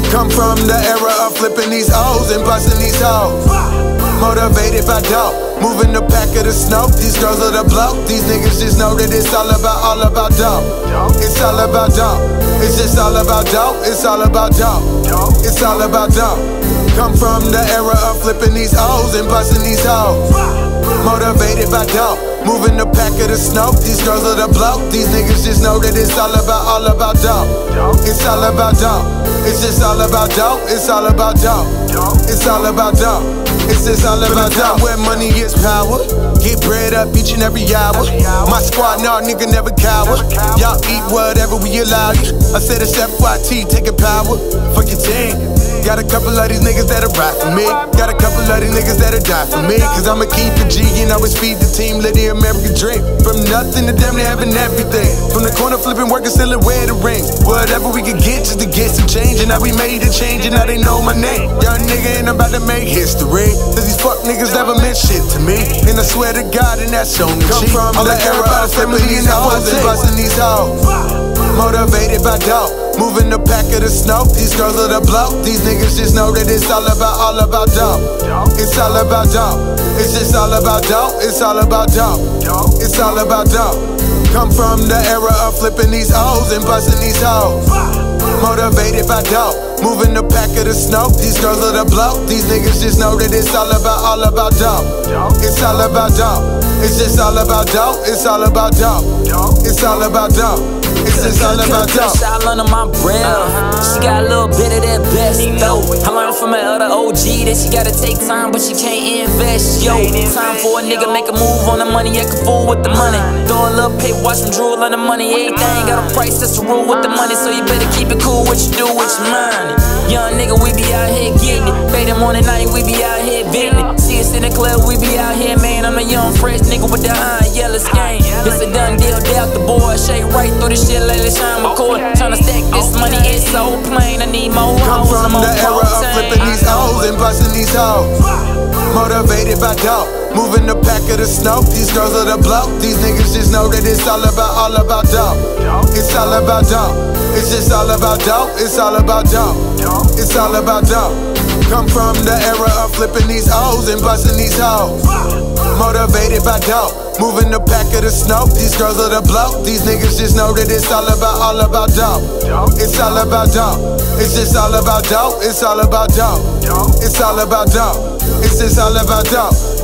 Come from the era of flipping these O's and busting these hoes. Motivated by dope, moving the pack of the snow. These girls are the blow. These niggas just know that it's all about dope. It's all about dope. It's just all about dope. It's all about dope. It's all about dope. Come from the era of flipping these O's and busting these hoes. Motivated by dope, moving the pack of the snow. These girls are the blow. These niggas just know that it's all about dope. It's all about dope. It's just all about dope. It's all about dope. It's all about dope. It's just all about dope. Where money is power, get bread up each and every hour. My squad, nah, nigga never cower. Y'all eat whatever we allow you. I said it's FYT, taking power. Fuck your team. Got a couple of these niggas that'll ride for me. Got a couple of these niggas that'll die for me. Cause I'ma keep the G and always feed the team, live the American dream. From nothing to damn near having everything. From the corner flipping, working, still wear the rings. Whatever we could get just to get some change. And now we made a change and now they know my name. Young nigga and I'm about to make history. Cause these fuck niggas never meant shit to me. And I swear to God and that's on the G. Come from the era of flipping these hoes and busting these hoes. Motivated by dope, moving the pack of the snow. These girls are the blow. These niggas just know that it's all about dope. It's all about dope. It's just all about dope. It's all about dope. It's all about dope. Come from the era of flipping these O's and busting these hoes. Motivated by dope, moving the pack of the snow. These girls are the blow. These niggas just know that it's all about dope. It's all about dope. It's just all about dope. It's all about dope. It's all about dope. It's just all about dope. Shot under my breath. She got a little bit of that best though. I learned from my other OG that she gotta take time, but she can't invest. Yo, time for a nigga make a move on the money, act a fool with the money. Throw a little paper, watch them drool on the money. Everything got a price, that's the rule with the money. So you better keep it cool, what you do with your money. Young nigga, we be out here getting it. Pay them on the night, we be out here getting it. See us in the club, we be out here, man. I'm a young fresh nigga with the iron yellow skin. It's a done deal, doubt the boy. Shake right through the shit, let it shine record. Tryna stack this money, it's so plain. I need more Come hoes, from I'm on the era of flipping these O's and busting these hoes. Motivated by dope, moving the pack of the snow. These girls are the blow. These niggas just know that it's all about dope. It's all about dope. It's just all about dope. It's all about dope. It's all about dope. Come from the era of flipping these O's and busting these hoes. Motivated by dope, moving the pack of the snow. These girls are the blow. These niggas just know that it's all about dope. It's all about dope. It's just all about dope. It's all about dope. It's all about dope. It's just all about dope.